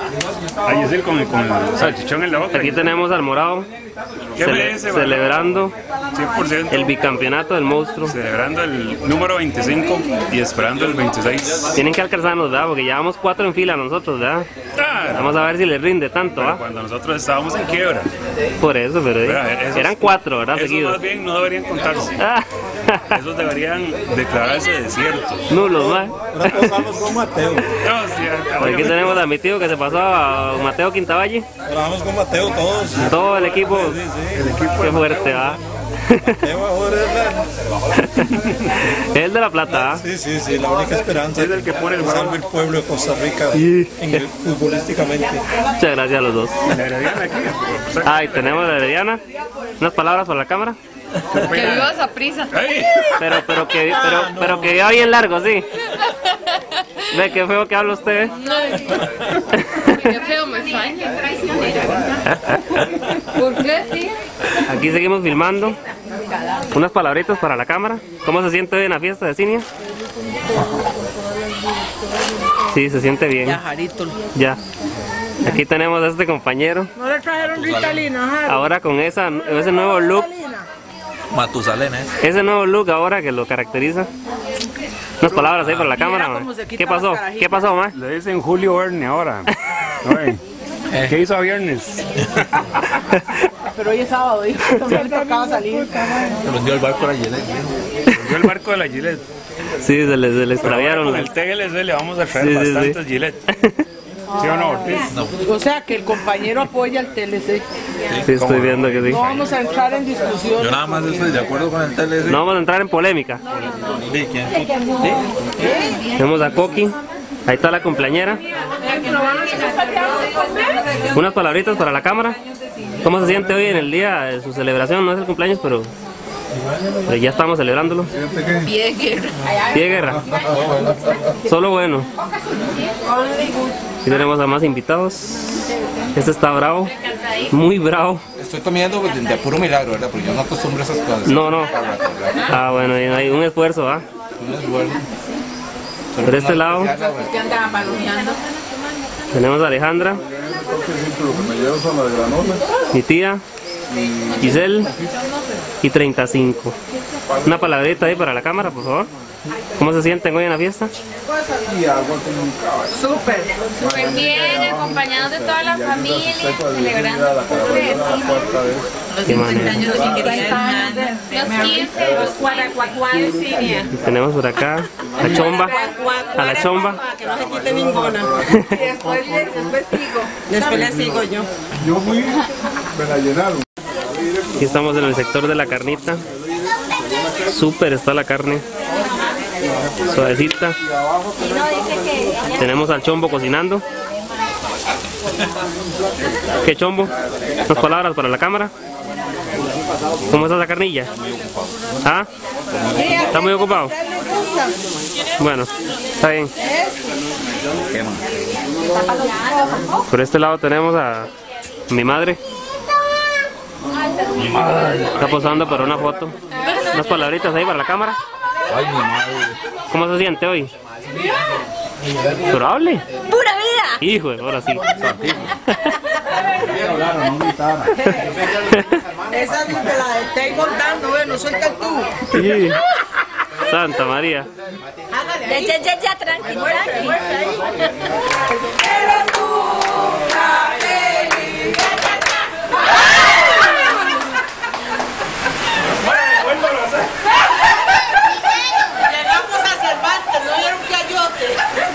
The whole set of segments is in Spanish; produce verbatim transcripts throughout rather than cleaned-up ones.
Ahí es el con, con el salchichón en la boca. Aquí tenemos al Morado cele celebrando cien por ciento el bicampeonato del monstruo. Celebrando el número veinticinco y esperando el veintiséis. Tienen que alcanzarnos, ¿verdad? Porque llevamos cuatro en fila nosotros, ¿verdad? Ah, Vamos a ver si les rinde tanto, ¿ah? cuando nosotros estábamos en quiebra. Por eso, pero, pero esos, eran cuatro, ¿verdad? Esos Seguidos. más bien no deberían contarse. Esos deberían declararse desiertos. Nulos, ¿no? Ahora pasamos con Mateo. No, sí, aquí tenemos a mi tío que se pasó a Mateo Quintavalle. Ahora vamos con Mateo todos. Todo el equipo. Sí, sí, el equipo qué fuerte, ¿va? Es el de La Plata, ¿ah? Sí, sí, sí, la única esperanza es el que pone el salve el pueblo de Costa Rica en el, futbolísticamente. Muchas gracias a los dos. La Herediana aquí. Ah, y tenemos la Herediana. Unas palabras para la cámara. Que viva Saprissa. Pero, pero que, pero, pero que viva bien largo, sí. Ve qué feo que habla usted. Qué feo me extraña. ¿Por qué, tío? Aquí seguimos filmando. Unas palabritas para la cámara. ¿Cómo se siente hoy en la fiesta de Cinia? Sí, se siente bien. Ya, Jarito. Ya. Aquí tenemos a este compañero. No le trajeron Ritalina, Jari. Ahora con esa, ese nuevo look. Matusalén, ¿eh? Ese nuevo look ahora que lo caracteriza. Unas palabras ahí para la cámara, man. ¿Qué pasó? ¿Qué pasó, man? Le dicen Julio Verne ahora. ¿Qué hizo a viernes? Pero hoy es sábado, hijo. Entonces le tocaba salir. Se vendió el barco de la Gillette. Se vendió el barco de la Gillette. Sí, se les, se les extraviaron. Con el T L C le vamos a traer sí, bastantes sí. Gillette. ¿Sí o no, Ortiz? No. O sea que el compañero apoya al T L C. Sí, sí estoy viendo que sí. No vamos a entrar en discusión. Yo nada más estoy de acuerdo con el T L C. No vamos a entrar en polémica. ¿Sí? ¿Quién? ¿Sí? Tenemos a Coqui. Ahí está la cumpleañera. Unas palabritas para la cámara. ¿Cómo se siente hoy en el día de su celebración? No es el cumpleaños, pero, pero ya estamos celebrándolo. Pie de guerra. Pie de guerra. Solo bueno. Aquí tenemos a más invitados. Este está bravo. Muy bravo. Estoy comiendo de, de puro milagro, ¿verdad? Porque yo no acostumbro a esas cosas. No, no. Ah, bueno, hay un esfuerzo, ¿ah? Un esfuerzo. Por este lado tenemos a Alejandra, mi tía, Giselle y treinta y cinco. Una palabrita ahí para la cámara, por favor. ¿Cómo se sienten hoy en la fiesta? Súper. Súper bien, acompañados de toda la familia, celebrando el cumple de Cinia. Los quince, los cuarenta de Cinia. Y tenemos por acá a Chomba, a la Chomba. Que no se quite ninguna. Después, después sigo. Después le sigo yo. Yo fui, me la llenaron. Aquí estamos en el sector de la carnita. Súper está la carne. Suavecita. Tenemos al Chombo cocinando. ¿Qué Chombo? Unas palabras para la cámara. ¿Cómo está la carnilla? ¿Ah? ¿Está muy ocupado? Bueno, está bien. Por este lado tenemos a mi madre. Está posando para una foto. Unas palabritas ahí para la cámara. Ay, mi madre. ¿Cómo se siente hoy? ¿Durable? ¡Pura vida! Hijo, ahora sí. Esa es de la estoy contando, bueno, suelta tú. Sí. Santa María. Ya, ya, ya, ya, tranqui, tranqui. Llegamos a Cervantes, no era un cayote.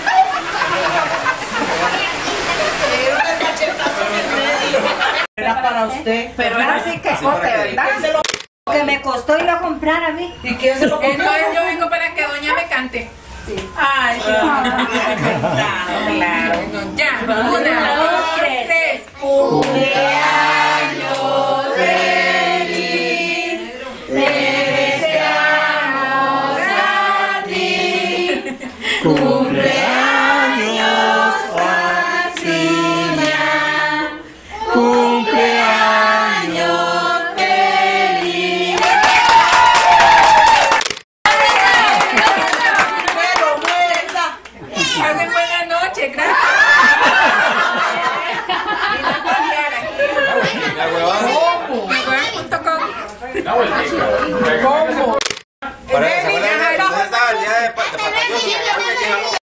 Era un machetazo en el medio. Era para usted. Pero era así que coste, ¿verdad? Que me costó ir a comprar a mí. ¿Y quién se lo compró? Entonces yo vengo para que doña me cante. Ay, claro, claro. Ya, una, dos, tres. Cumpleaños feliz, te deseamos a ti. Cumpleaños a Cinia. Cumpleaños feliz. Pero muerta. Pasen buena noche, gracias. ¿Cómo?